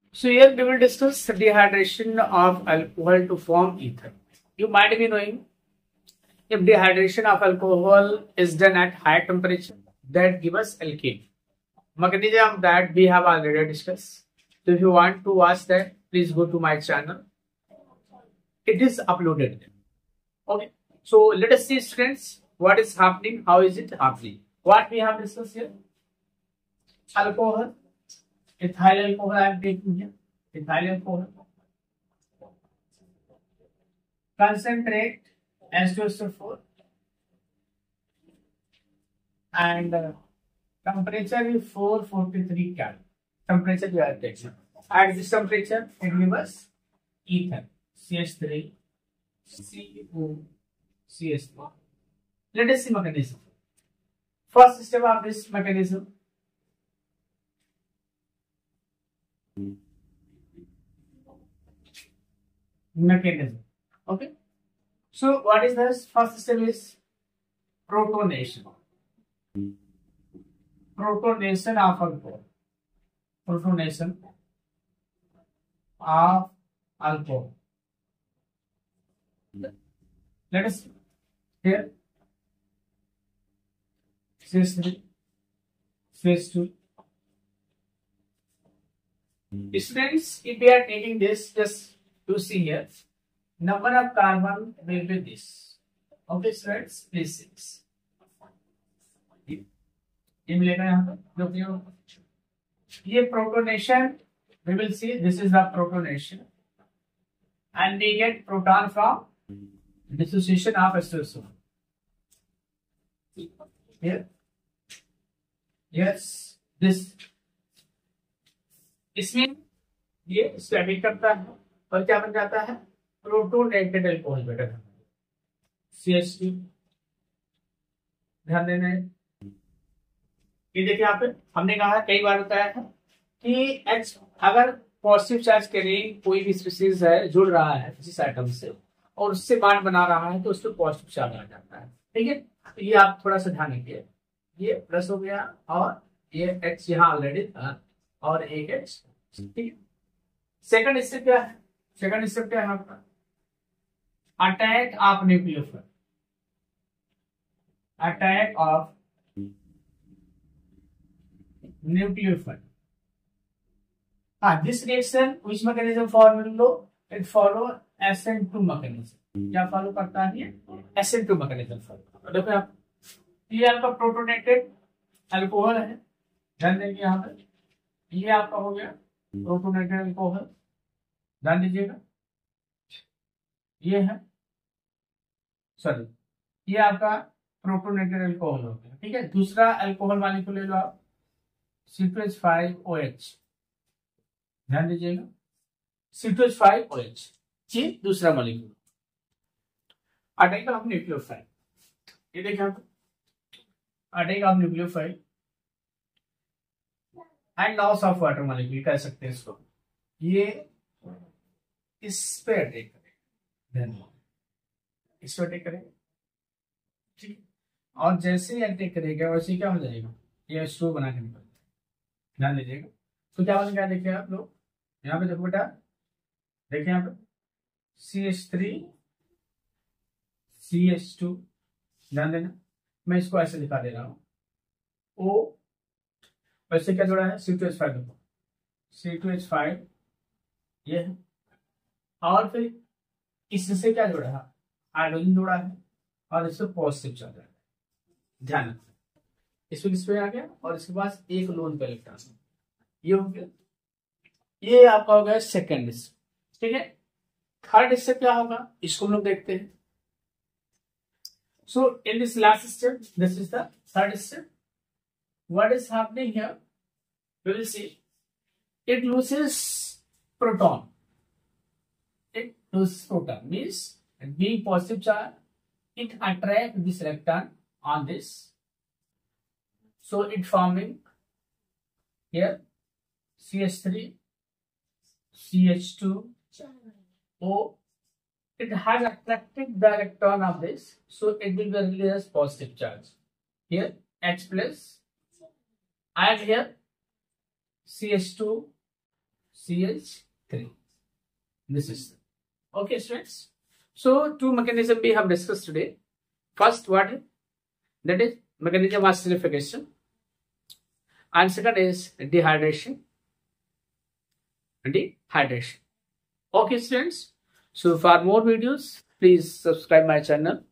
So here we will discuss dehydration of alcohol to form ether. You might be knowing if dehydration of alcohol is done at high temperature, that gives us alkane. Mechanism that we have already discussed. So if you want to watch that, please go to my channel. It is uploaded. Okay. So let us see, students, what is happening. How is it happening? What we have discussed here? Alcohol. Ethyl alcohol I am taking here. Ethyl alcohol. Concentrate H2SO4 and temperature is 443 Kelvin. Temperature we are taking. At this temperature, it gives us ether CH3 COCH3. Let us see mechanism. First step of this mechanism. Okay. So what is this? First step is protonation. Protonation of alcohol. Protonation of alcohol. Let us here CH3 CH2. Students, if we are taking this, just to see here, number of carbon will be this. Okay, students, please 6. ये मिलेगा यहाँ पर ये protonation. We will see this is the protonation, and we get proton from dissociation of H2SO4. Here, yes, this. इसमें ये स्टैबिक करता है और क्या बन जाता है? प्रोटोनेटेड अल्कोहल बेटा CH2. ध्यान देना है। ये देखिए यहाँ पे हमने कहा कई बार बताया है कि H अगर पॉजिटिव चार्ज के रिंग कोई भी स्पीशीज है जुड़ रहा है किसी एटम से और उससे बॉन्ड बना रहा है तो उसको पॉजिटिव चार्ज आ जाता है। ठीक है, तो ये आप थोड़ा सा ध्यान रखिए। ये प्लस हो गया और ये H यहाँ ऑलरेडी था और एक H। ठीक है, सेकंड स्टेप क्या है? सेकंड स्टेप क्या है आपका? Attack of nucleophile. Attack of nucleophile. This reaction which mechanism follow? It follow SN2 mechanism. क्या फॉलो करता है? SN2 mechanism follow. देखो आप, ये आपका प्रोटोनेटेड अल्कोहल है, ध्यान देंगे यहाँ पे। ये आपका हो गया प्रोटोनेटेड अल्कोहल, ध्यान दीजिएगा। ये है, सॉरी, ये आपका प्रोटोनेटेड अल्कोहल हो गया। ठीक है, दूसरा अल्कोहल वाले को ले लो आप, C2H5OH, ध्यान दीजिएगा। C2H5OH, ये दूसरा मॉलिक्यूल। अटैक ऑफ न्यूक्लियोफाइल, ये देखिए आप, attack of nucleophile and loss of water molecule कह सकते हैं इसको। ये इस पे अटैक करेगा, इस पे अटैक करेगा। ठीक है, और जैसे ही अटैक करेगा वैसे क्या हो जाएगा? ये स्लो बना के निकल, ध्यान दीजिएगा। तो क्या बन गया देखिए आप लोग, यहाँ पे देखो बेटा, देखिए यहाँ पे CH3 CH2, ध्यान देना। मैं इसको ऐसे दिखा दे रहा हूँ, O वैसे क्या जोड़ा है? C2H5, देखो C2H5 ये है, और फिर इससे क्या जोड़ा है? हाइड्रोजन जोड़ा है और इससे पॉजिटिव चार्ज है, ध्यान रखना। इसमें किस पे आ गया और इसके पास एक लोन पे इलेक्ट्रॉन, ये हो गया। ये आपका हो गया सेकेंड स्टेप। ठीक है, थर्ड स्टेप क्या होगा इसको हम लोग देखते हैं। So in this last step, this is the third step, what is happening here? We will see it loses proton, it loses proton means being positive charge, it attract this electron on this, so it forming here CH3 CH2 O. It has attracted the electron of this, so it will be released as positive charge here, H plus, and here CH2 CH3 in the system. Okay, students. So two mechanisms we have discussed today. First, what? That is mechanism of acidification, and second is dehydration. Okay, students. So for more videos, please subscribe my channel.